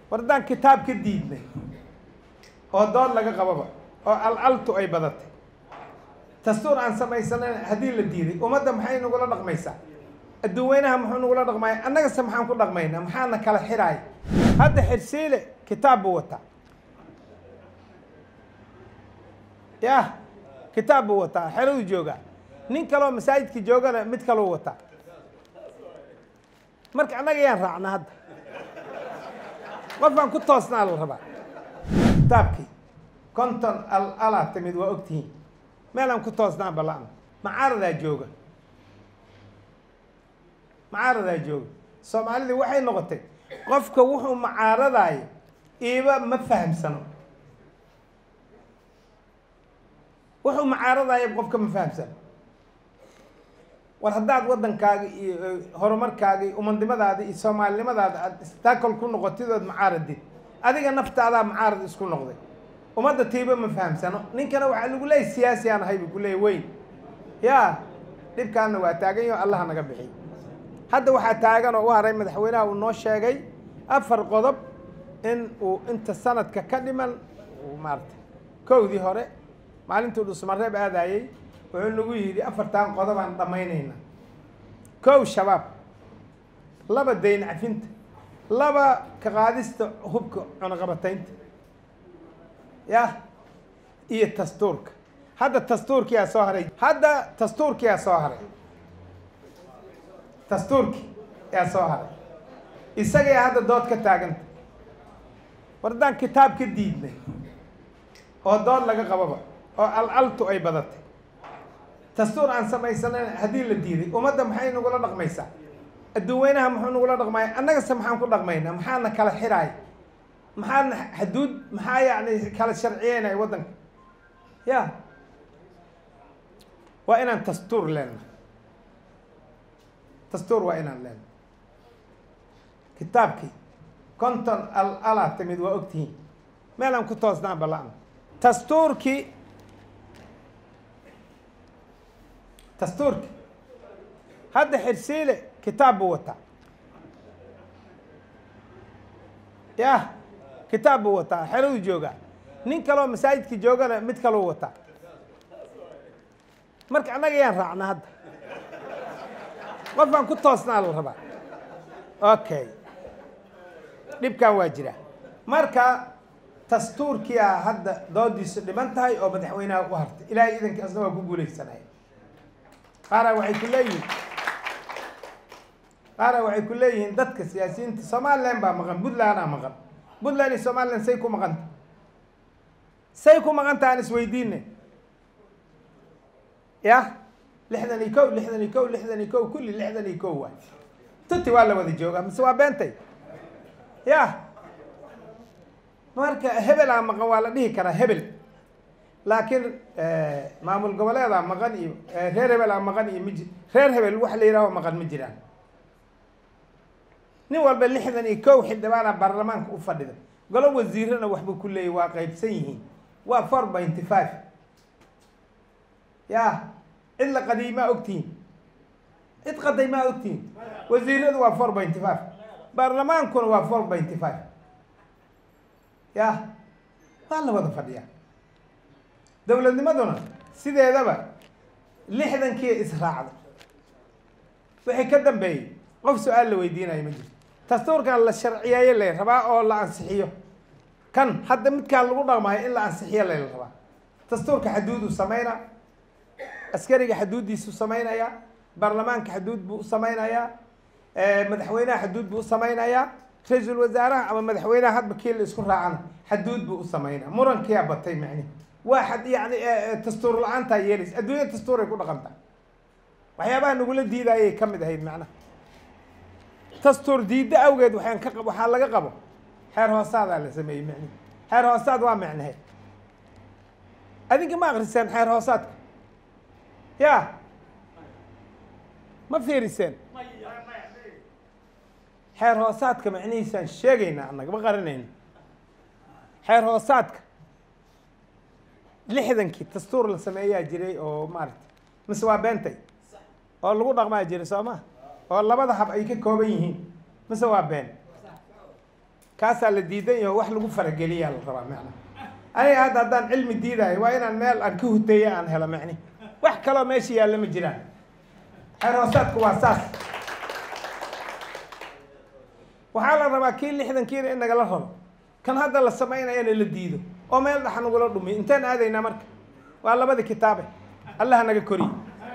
wardaan kitaab ka diidnay oo dood laga qababa oo altu ay badatay dastuur aan samaysanan hadii la diiday ummadda maxay nagula dhaqmaysaa adduunyanaha muxuu nagula dhaqmay annaga maxaan ku dhaqmaynaa maxaana kala xiraay hadda xirsiile kitaab buu wataa ya kitaab buu wataa xeradu jooga nin kaloo masaajidka joogana mid kaloo wataa marka annaga yaan raacna hadda qofaan ku toosnaa la rabaa kitaabkii konton ala timid waa ogtihiin meelaan ku toosnaan ballaan macaaradaa jooga soomaalida waxay noqotay qofka wuxuu macaaradayo iiba ma fahamsano wuxuu macaaradayo qofka ma fahamsano war haddaad waddankaaga iyo horumarkaaga iyo ummadnimadaada iyo soomaalinimadaada aad istaakol ku noqotidood macaaradid adiga naftaadaa macaarad isku noqday ummadda tiiba ma fahamsano ninkana waxaa lagu leeyahy siyaasi aan ahay buu ku leeyahy weyn yaa dhibkaana waa taagan yaho allaha naga bixiy hadda waxaa taagan oo u haray madaxweynaha uu noo sheegay 4 qodob in uu inta sanadka ka dhiman maartay kowdii hore maalintuu dhusmareeb aadayay wuxuu nagu yidhi 4 qodob aan dhammaynayna 1 shabaab 2 dayn cafinta 2 ka qaadista hubka cunaqabataynta ya iyo dastuurka hadda dastuurkiyaa soo haray isagay hadda dood ka taaganta wardaan kitaab ka diidnay oo dood laga qababa oo altu ay badatay dastuur aan samaysanan hadii la diiday ummadda maxay nagula dhaqmaysaa adduunyanaha muxuu nagula dhaqmay annaga maxaan ku dhaqmaynaa maxaana kala xiraay maxaana xuduud maxaa yacni kala sharciyeynay waddanka ya waa inaan dastuur leenahay dastuur waa inaan leenahay kitaabkii konton ala timid waa ogtihiin meelaan ku toosnaan ballaan dastuurkii hadda xirsiile kitaab buu wataa ya kitaab buu wataa xeradu jooga nin kaloo masaajidka joogana mid kaloo wataa marka annaga yaan raacna hadda qofaan ku toosnaa la rabaa okay dhibkan waa jira marka dastuurkiyaa hadda doodiisu dhiman tahay oo madaxweynaha u hartay ilaahay idankii asna waa ku guulaysanaya qaara waxay ku leeyihiin dadka siyaasiyiinta somaliland baa maqan puntlandaa maqan puntland iyo somaliland say ku maqanta aan isweydiine ya 61 kulli 61 waay tuti waa la wada joogaa mise waa beentay ya marka hebelaa maqan waa la dhihi karaa hebel laakiin maamul goboleedaa maqan iyo reer hebelaa maqan iyo reer hebel wax la yidhaaho maqan ma jiraan nin walba 61 xildhibaana baarlamaanka u fadhida golo wasiirana waxbuu ku leeyahy waa qaybsan yihiin waa 4.5 ya cid la qadiimaa ogtihiin cid qadaymaa ogtihiin wasiiradu waa 4.5 baarlamaankuna waa 4.5 ya waa la wada fadhiyaa dowladnimaduna sideedaba 60kii israacda wixii ka dambeeyey qof su-aal la weydiinayo ma jirto dastuurkan la sharciyeeyo le rabaa oo la ansixiyo kan hadda midkaan lagu dhaqmayo in la ansixiyo le la rabaa dastuurka xaduuduu samaynaa askariga xaduuddiisuu samaynayaa baarlamaanka xaduud buu u samaynayaa madaxweynaha xaduud buu u samaynayaa ra-iisul wasaaraha ama madaxweynaha hadba kii la isku raacana xaduud buu u samaynaa murankiyaa batay macnihi waaxad yani dastuur la-aantaa yeelaysa adduunya dastuuray ku dhaqantaa waxyaabaha nagula diidayay ka mid ahayd macnaha dastuur diiddo awgeed waxaa laga qabo xeer hoosaadaa la sameeyey macnihi xeer hoosaad waa macnaheed adinka ma akriseen xeer hoosaadka ya ma fiiriseen xeer hoosaadka macnihiisaan sheegaynaa annaga ma qaranayno xeer hoosaadka 60kii dastuur la sameeyaa jiray oo maaragtay mise waa beentay oo lagu dhaqmaa jiray soo ma oo labada hab ay ka kooban yihiin mise waa been كاسا لديدين يو وح لغو فرقلية الربا معنا أنا هذا دان علم ديدا وين المال أنكوه تيا أن هلا معني وح كلام ماشي يا لما جيران حراسات كواساس وحال الربا كيل اللي حدا كير إنك الله كان هذا اللي سمعنا يعني اللي ديدو وما يلدح نقول له انتين هذا ينامرك والله بدي كتابه الله نجا كوري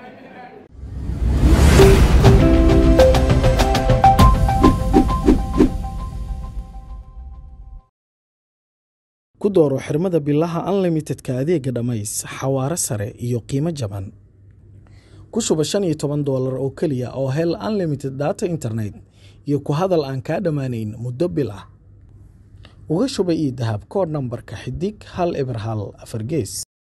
ku dooro xirmada billaha unlimited ka adeega dhamays xawaare sare iyo qiimo jaban ku shuba $15 oo kaliya oo hel unlimited data internet iyo ku hadal aan ka dhamaanayn muddo bil ah uga shuba ii dahab kood nambarka xidig 1 eber 1 4 gees